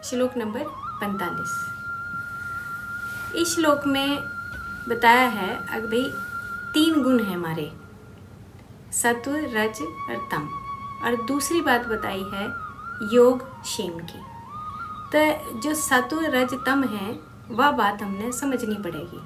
श्लोक नंबर 45। इस श्लोक में बताया है अगर भाई 3 गुण हैं हमारे, सत्व, रज और तम, और दूसरी बात बताई है योग क्षेम की। तो जो सत्व रज तम है वह बात हमने समझनी पड़ेगी।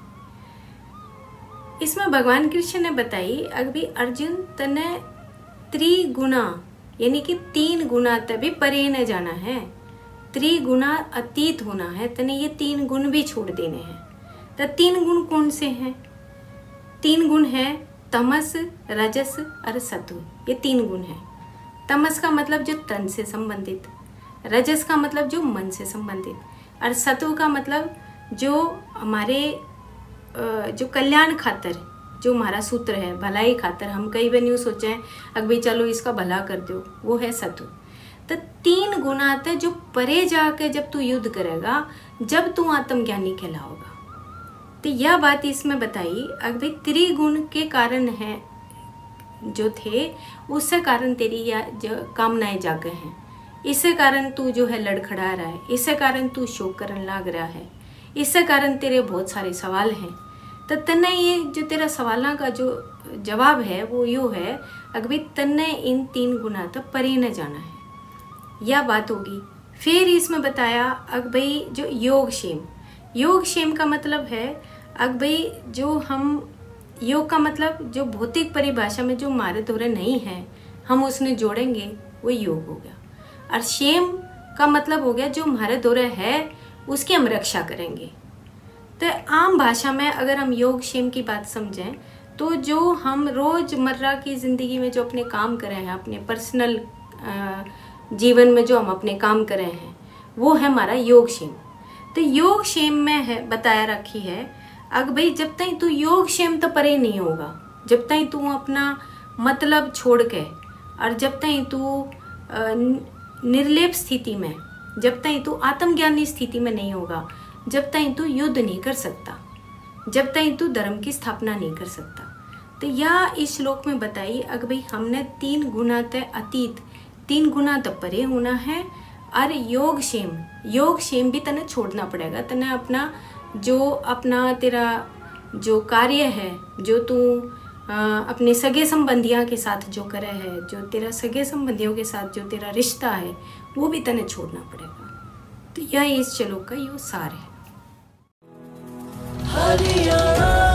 इसमें भगवान कृष्ण ने बताई अगर भी अर्जुन तने त्रिगुणा यानी कि 3 गुना तभी परे न जाना है, त्रिगुणा अतीत होना है, तने ये 3 गुण भी छोड़ देने हैं। तो 3 गुण कौन से हैं? 3 गुण हैं तमस, रजस और सत्व। ये 3 गुण हैं। तमस का मतलब जो तन से संबंधित, रजस का मतलब जो मन से संबंधित, और सत्व का मतलब जो हमारे जो कल्याण खातर, जो हमारा सूत्र है भलाई खातर, हम कई बार यूँ सोचे हैं अगर भाई चलो इसका भला कर दो, वो है सत्व। तो 3 गुण आते जो परे जाके जब तू युद्ध करेगा, जब तू आत्मज्ञानी कहलाओगा। तो यह बात इसमें बताई अगर भाई त्रिगुण के कारण है जो थे, उससे कारण तेरी यह जो कामनाएं जागे हैं, इससे कारण तू जो है लड़खड़ा रहा है, इससे कारण तू शोक करने लग रहा है, इससे कारण तेरे बहुत सारे सवाल हैं। तो तन्ने ये जो तेरा सवालों का जो जवाब है वो यो है अगर भाई तन्ने इन 3 गुना तक परे न जाना है, यह बात होगी। फिर इसमें बताया अगर भाई जो योग क्षेम, योग क्षेम का मतलब है अगर भाई जो हम योग का मतलब जो भौतिक परिभाषा में जो हमारे द्वारा नहीं है हम उसने जोड़ेंगे वो योग हो गया, और क्षेम का मतलब हो गया जो हमारे द्वारा है उसकी हम रक्षा करेंगे। तो आम भाषा में अगर हम योग क्षेम की बात समझें तो जो हम रोज़मर्रा की ज़िंदगी में जो अपने काम कर रहे हैं, अपने पर्सनल जीवन में जो हम अपने काम कर रहे हैं, वो है हमारा योग क्षेम। तो योग क्षेम में है बताया रखी है अगर भाई जब तक तू योग क्षेम तो परे नहीं होगा, जब तक तू अपना मतलब छोड़ के, और जब तक तू निर्लेप स्थिति में, जब तक तू आत्मज्ञानी स्थिति में नहीं होगा, जब तक तू युद्ध नहीं कर सकता, जब तक तू धर्म की स्थापना नहीं कर सकता। तो यह इस श्लोक में बताई अगर भाई हमने 3 गुना तय अतीत, 3 गुना तक परे होना है, और योग क्षेम भी तने छोड़ना पड़ेगा। तने अपना तेरा जो कार्य है, जो तू अपने सगे संबंधियों के साथ जो करे है, जो तेरा सगे संबंधियों के साथ जो तेरा रिश्ता है, वो भी तने छोड़ना पड़ेगा। तो यह इस श्लोक का यो सार है।